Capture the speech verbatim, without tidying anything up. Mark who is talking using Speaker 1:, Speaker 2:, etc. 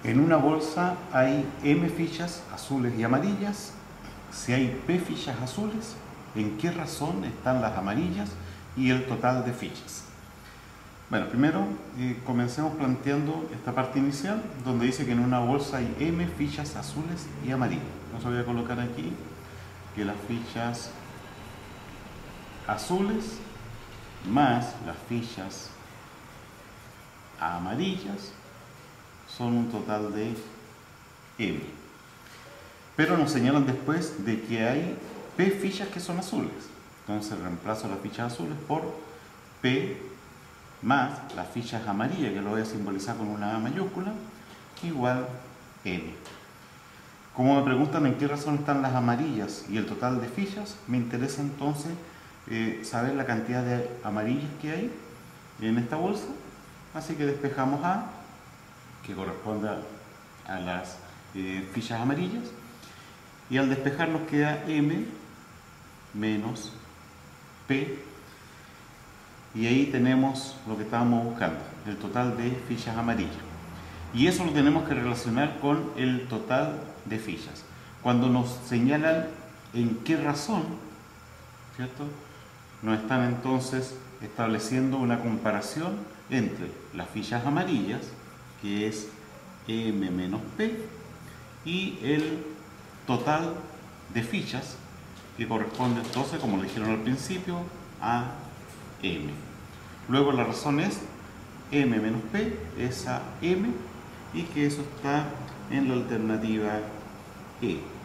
Speaker 1: En una bolsa hay M fichas azules y amarillas. Si hay P fichas azules, ¿en qué razón están las amarillas y el total de fichas? Bueno, primero eh, comencemos planteando esta parte inicial, donde dice que en una bolsa hay M fichas azules y amarillas. Entonces voy a colocar aquí que las fichas azules más las fichas amarillas son un total de M. Pero nos señalan después de que hay P fichas que son azules. Entonces reemplazo las fichas azules por P más las fichas amarillas, que lo voy a simbolizar con una A mayúscula, igual M. Como me preguntan en qué razón están las amarillas y el total de fichas, me interesa entonces eh, saber la cantidad de amarillas que hay en esta bolsa. Así que despejamos A, que corresponde a las eh, fichas amarillas, y al despejar nos queda M menos P, y ahí tenemos lo que estábamos buscando, el total de fichas amarillas. Y eso lo tenemos que relacionar con el total de fichas. Cuando nos señalan en qué razón, ¿cierto?, nos están entonces estableciendo una comparación entre las fichas amarillas, que es M menos P, y el total de fichas, que corresponde entonces, como le dijeron al principio, a M. Luego la razón es M menos P es a M, y que eso está en la alternativa E.